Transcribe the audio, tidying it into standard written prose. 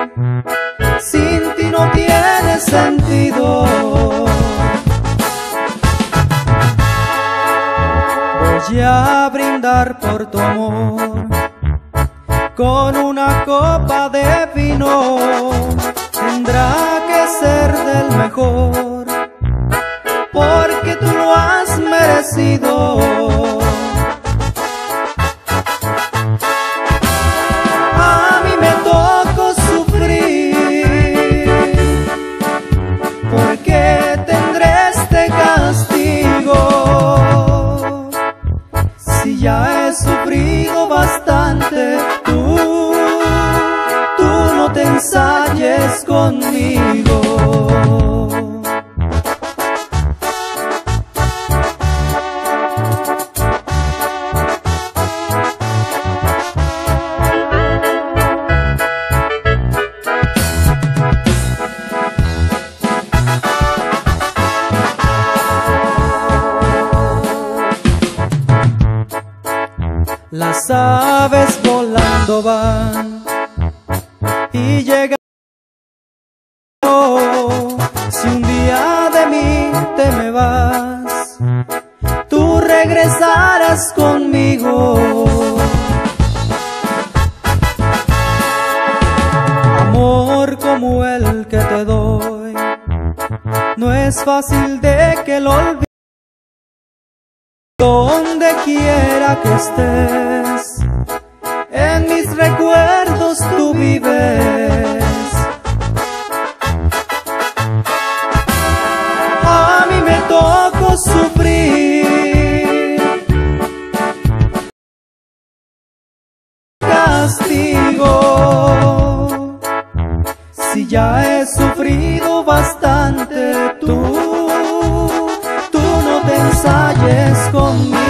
sin ti no tiene sentido. Voy a brindar por tu amor con una copa de vino. Tendrá que ser del mejor, porque tú lo has merecido. A mí me tocó sufrir, porque tendré este castigo. Si ya he sufrido bastante, tú no te ensayes conmigo. Las aves volando van y llegan. Si un día de mí te me vas, tú regresarás conmigo. Amor como el que te doy, no es fácil de que lo olvides. Donde quiera que estés, en mis recuerdos tú vives. A mí me tocó sufrir castigo. Si ya he sufrido bastante, tú no te ensayes conmigo.